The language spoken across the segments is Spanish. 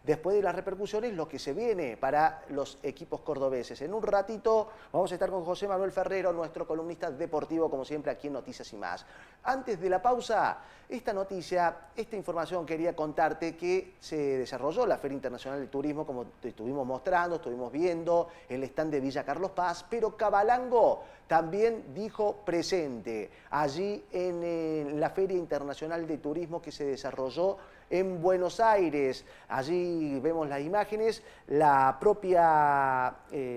después de las repercusiones, lo que se viene para los equipos cordobeses. En un ratito vamos a estar con José Manuel Ferrero, nuestro columnista deportivo, como siempre, aquí en Noticias y Más. Antes de la pausa, esta noticia, esta información quería contarte que se desarrolló la Feria Internacional de Turismo, como te estuvimos mostrando, estuvimos viendo el stand de Villa Carlos Paz, pero Cabalango también dijo presente allí en la Feria Internacional de Turismo que se desarrolló en Buenos Aires. Allí vemos las imágenes, la propia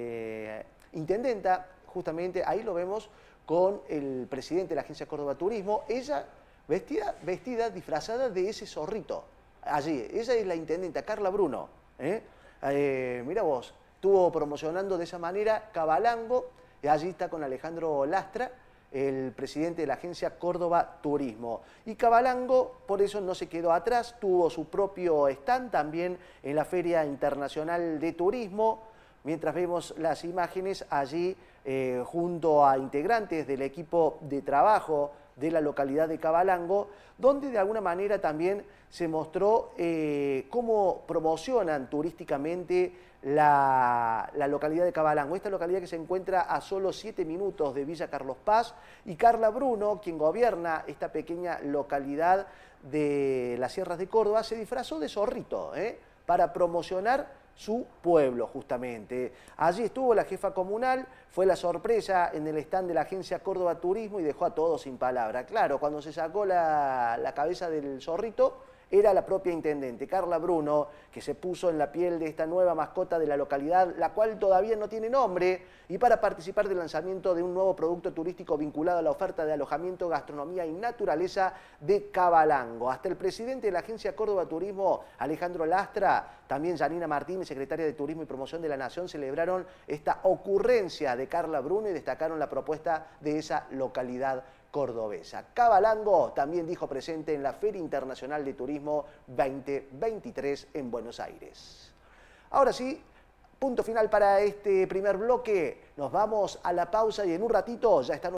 intendenta, justamente ahí lo vemos con el presidente de la Agencia Córdoba Turismo, ella vestida, disfrazada de ese zorrito. Allí, ella es la intendenta, Carla Bruno. Mira vos, estuvo promocionando de esa manera Cabalango, y allí está con Alejandro Lastra, el presidente de la Agencia Córdoba Turismo. Y Cabalango, por eso no se quedó atrás, tuvo su propio stand también en la Feria Internacional de Turismo. Mientras vemos las imágenes allí junto a integrantes del equipo de trabajo de la localidad de Cabalango, donde de alguna manera también se mostró cómo promocionan turísticamente la localidad de Cabalango. Esta localidad que se encuentra a solo 7 minutos de Villa Carlos Paz, y Carla Bruno, quien gobierna esta pequeña localidad de las Sierras de Córdoba, se disfrazó de zorrito para promocionar su pueblo, justamente. Allí estuvo la jefa comunal, fue la sorpresa en el stand de la Agencia Córdoba Turismo y dejó a todos sin palabra. Claro, cuando se sacó la cabeza del zorrito, era la propia intendente, Carla Bruno, que se puso en la piel de esta nueva mascota de la localidad, la cual todavía no tiene nombre, y para participar del lanzamiento de un nuevo producto turístico vinculado a la oferta de alojamiento, gastronomía y naturaleza de Cabalango. Hasta el presidente de la Agencia Córdoba Turismo, Alejandro Lastra, también Janina Martínez, secretaria de Turismo y Promoción de la Nación, celebraron esta ocurrencia de Carla Bruno y destacaron la propuesta de esa localidad cordobesa. Cabalango también dijo presente en la Feria Internacional de Turismo 2023 en Buenos Aires. Ahora sí, punto final para este primer bloque. Nos vamos a la pausa y en un ratito ya están